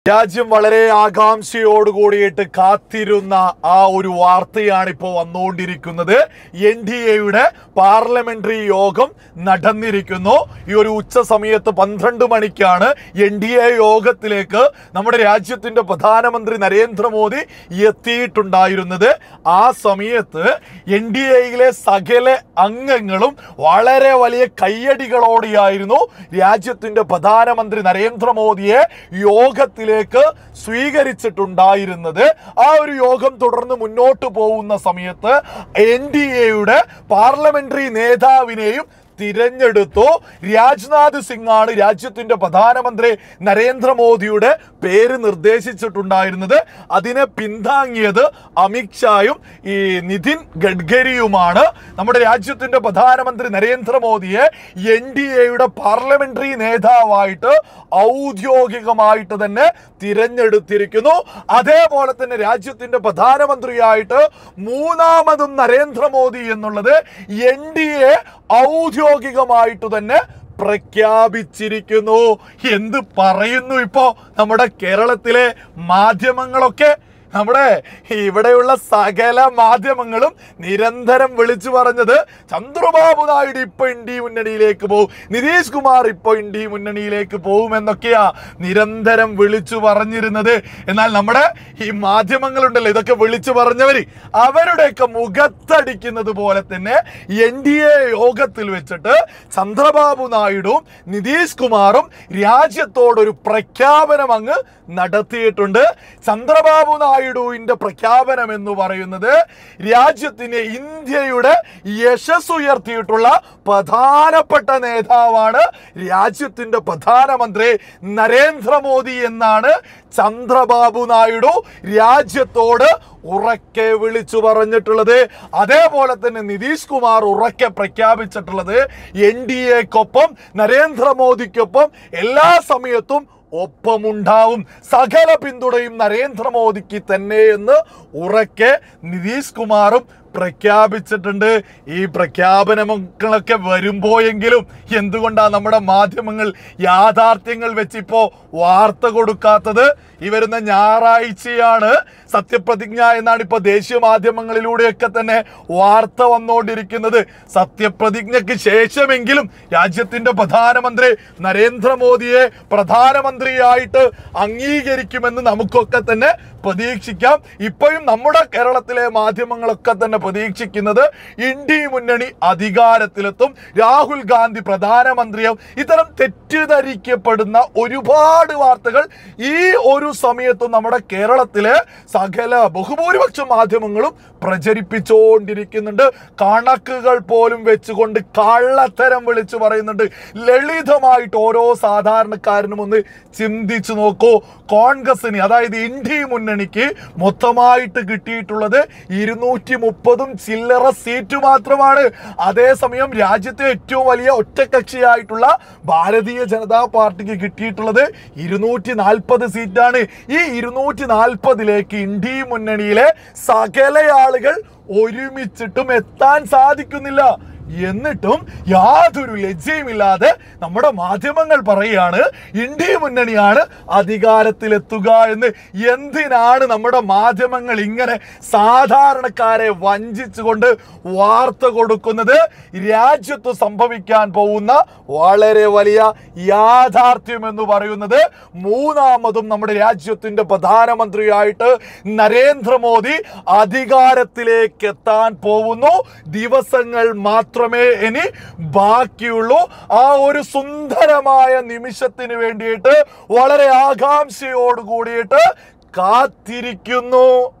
രാജ്യം വളരെ ആകാംക്ഷയോടുകൂടിയിട്ട് കാത്തിരുന്ന ആ ഒരു വാർത്തയാണ് ഇപ്പോൾ വന്നുകൊണ്ടിരിക്കുന്നത്. NDAയുടെ പാർലമെന്ററി യോഗം നടന്നിരിക്കുന്നു. ഈ ഒരു ഉച്ച സമയത്ത് 12 മണിക്കാണ് NDA യോഗത്തിലേക്ക് നമ്മുടെ രാജ്യത്തിന്റെ പ്രധാനമന്ത്രി നരേന്ദ്രമോദി എത്തിയിട്ടുണ്ടായിരുന്നത്. ആ സമയത്ത് NDAയിലെ സകല അംഗങ്ങളും വളരെ വലിയ കയ്യടികളോടെയായിരുന്നു രാജ്യത്തിന്റെ പ്രധാനമന്ത്രി നരേന്ദ്രമോദിയെ യോഗത്തിൽ സ്വീകരിച്ചിട്ടുണ്ടായിരുന്നത്. ആ ഒരു യോഗം തുടർന്ന് മുന്നോട്ട് പോകുന്ന സമയത്ത് NDAയുടെ പാർലമെന്ററി നേതാവിനെയും തിരഞ്ഞെടുത്തു. രാജ്നാഥ് സിംഗ് ആണ് രാജ്യത്തിന്റെ പ്രധാനമന്ത്രി നരേന്ദ്രമോദിയുടെ പേര് നിർദ്ദേശിച്ചിട്ടുണ്ടായിരുന്നത്. അതിനെ പിന്താങ്ങിയത് അമിത്ഷായും നിതിൻ ഗഡ്കരിയുമാണ്. നമ്മുടെ രാജ്യത്തിന്റെ പ്രധാനമന്ത്രി നരേന്ദ്രമോദിയെ NDAയുടെ പാർലമെന്ററി നേതാവായിട്ട് ഔദ്യോഗികമായിട്ട് തന്നെ തിരഞ്ഞെടുത്തിരിക്കുന്നു. അതേപോലെ തന്നെ രാജ്യത്തിന്റെ പ്രധാനമന്ത്രിയായിട്ട് മൂന്നാമതും നരേന്ദ്രമോദി എന്നുള്ളത് NDA ഔദ്യോഗികമായിട്ട് തന്നെ പ്രഖ്യാപിച്ചിരിക്കുന്നു. എന്ത് പറയുന്നു ഇപ്പോ നമ്മുടെ കേരളത്തിലെ മാധ്യമങ്ങളൊക്കെ? നമ്മുടെ ഇവിടെയുള്ള സകല മാധ്യമങ്ങളും നിരന്തരം വിളിച്ചു പറഞ്ഞത് ചന്ദ്രബാബു നായിഡു ഇപ്പൊ ഇന്ത്യ മുന്നണിയിലേക്ക് പോകും, നിതീഷ് കുമാർ ഇപ്പൊ ഇന്ത്യ മുന്നണിയിലേക്ക് പോകും എന്നൊക്കെയാ നിരന്തരം വിളിച്ചു പറഞ്ഞിരുന്നത്. എന്നാൽ നമ്മുടെ ഈ മാധ്യമങ്ങളുണ്ടല്ലോ, ഇതൊക്കെ വിളിച്ചു പറഞ്ഞവര് അവരുടെയൊക്കെ മുഖത്തടിക്കുന്നത് പോലെ തന്നെ NDA യോഗത്തിൽ വെച്ചിട്ട് ചന്ദ്രബാബു നായിഡുവും നിതീഷ് കുമാറും രാജ്യത്തോടൊരു പ്രഖ്യാപനം അങ്ങ് നടത്തിയിട്ടുണ്ട്. ചന്ദ്രബാബു നായിഡുവിന്റെ പ്രഖ്യാപനം എന്ന് പറയുന്നത് രാജ്യത്തിന് ഇന്ത്യയുടെ യശസ് ഉയർത്തിയിട്ടുള്ള പ്രധാനപ്പെട്ട നേതാവാണ് രാജ്യത്തിന്റെ പ്രധാനമന്ത്രി നരേന്ദ്രമോദി എന്നാണ് ചന്ദ്രബാബു നായിഡു രാജ്യത്തോട് ഉറക്കെ വിളിച്ചു പറഞ്ഞിട്ടുള്ളത്. അതേപോലെ തന്നെ നിതീഷ് കുമാർ ഉറക്കെ പ്രഖ്യാപിച്ചിട്ടുള്ളത് NDAക്കൊപ്പം നരേന്ദ്രമോദിക്കൊപ്പം എല്ലാ സമയത്തും ഒപ്പമുണ്ടാവും, സകല പിന്തുണയും നരേന്ദ്രമോദിക്ക് തന്നെ എന്ന് ഉറക്കെ നിതീഷ് കുമാറും പ്രഖ്യാപിച്ചിട്ടുണ്ട്. ഈ പ്രഖ്യാപനങ്ങളൊക്കെ വരുമ്പോയെങ്കിലും എന്തുകൊണ്ടാണ് നമ്മുടെ മാധ്യമങ്ങൾ യാഥാർത്ഥ്യങ്ങൾ വെച്ചിപ്പോ വാർത്ത കൊടുക്കാത്തത്? ഈ വരുന്ന ഞായറാഴ്ചയാണ് സത്യപ്രതിജ്ഞ എന്നാണ് ഇപ്പൊ ദേശീയ മാധ്യമങ്ങളിലൂടെയൊക്കെ തന്നെ വാർത്ത വന്നുകൊണ്ടിരിക്കുന്നത്. സത്യപ്രതിജ്ഞയ്ക്ക് ശേഷമെങ്കിലും രാജ്യത്തിന്റെ പ്രധാനമന്ത്രി നരേന്ദ്രമോദിയെ പ്രധാനമന്ത്രിയായിട്ട് അംഗീകരിക്കുമെന്ന് നമുക്കൊക്കെ തന്നെ പ്രതീക്ഷിക്കാം. ഇപ്പോഴും നമ്മുടെ കേരളത്തിലെ മാധ്യമങ്ങളൊക്കെ തന്നെ പ്രതീക്ഷിക്കുന്നത് ഇന്ത്യ മുന്നണി അധികാരത്തിലെത്തും, രാഹുൽ ഗാന്ധി പ്രധാനമന്ത്രിയാവും. ഇത്തരം തെറ്റിദ്ധരിക്കപ്പെടുന്ന ഒരുപാട് വാർത്തകൾ ഈ ഒരു സമയത്തും നമ്മുടെ കേരളത്തിലെ സകല ബഹുഭൂരിപക്ഷം മാധ്യമങ്ങളും പ്രചരിപ്പിച്ചുകൊണ്ടിരിക്കുന്നുണ്ട്. കണക്കുകൾ പോലും വെച്ചുകൊണ്ട് കള്ളത്തരം വിളിച്ചു പറയുന്നുണ്ട്. ലളിതമായിട്ട് ഓരോ സാധാരണക്കാരനും ഒന്ന് ചിന്തിച്ചു നോക്കൂ. കോൺഗ്രസിന്, അതായത് ഇന്ത്യ മുന്നണിക്ക് മൊത്തമായിട്ട് കിട്ടിയിട്ടുള്ളത് 230 ചില്ലറ സീറ്റ് മാത്രമാണ്. അതേസമയം രാജ്യത്തെ ഏറ്റവും വലിയ ഒറ്റക്കക്ഷിയായിട്ടുള്ള ഭാരതീയ ജനതാ പാർട്ടിക്ക് കിട്ടിയിട്ടുള്ളത് 240 സീറ്റാണ്. ഈ 240ലേക്ക് ഇന്ത്യ മുന്നണിയിലെ സകല ആളുകൾ ഒരുമിച്ചിട്ടും എത്താൻ സാധിക്കുന്നില്ല. എന്നിട്ടും യാതൊരു ലജ്ജയുമില്ലാതെ നമ്മുടെ മാധ്യമങ്ങൾ പറയുകയാണ് ഇന്ത്യ മുന്നണിയാണ് അധികാരത്തിലെത്തുക എന്ന്. എന്തിനാണ് നമ്മുടെ മാധ്യമങ്ങൾ ഇങ്ങനെ സാധാരണക്കാരെ വഞ്ചിച്ചുകൊണ്ട് വാർത്ത കൊടുക്കുന്നത്? രാജ്യത്ത് സംഭവിക്കാൻ പോകുന്ന വളരെ വലിയ യാഥാർത്ഥ്യം എന്ന് പറയുന്നത് മൂന്നാമതും നമ്മുടെ രാജ്യത്തിന്റെ പ്രധാനമന്ത്രിയായിട്ട് നരേന്ദ്രമോദി അധികാരത്തിലേക്ക് എത്താൻ പോകുന്നു. ദിവസങ്ങൾ മാത്രമേ ഇനി ബാക്കിയുള്ളൂ. ആ ഒരു സുന്ദരമായ നിമിഷത്തിന് വേണ്ടിയിട്ട് വളരെ ആകാംക്ഷയോട് കൂടിയിട്ട് കാത്തിരിക്കുന്നു.